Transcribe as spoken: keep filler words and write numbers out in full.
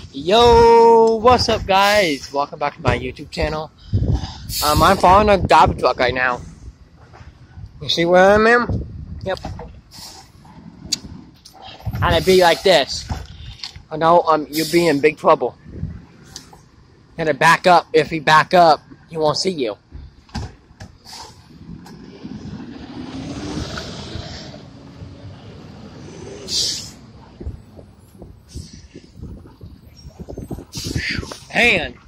Yo, what's up guys? Welcome back to my YouTube channel. Um, I'm following a garbage truck right now. You see where I'm in? Yep. And it'd be like this. I know um, you'll be in big trouble. You gotta back up. If you back up, he won't see you. Man.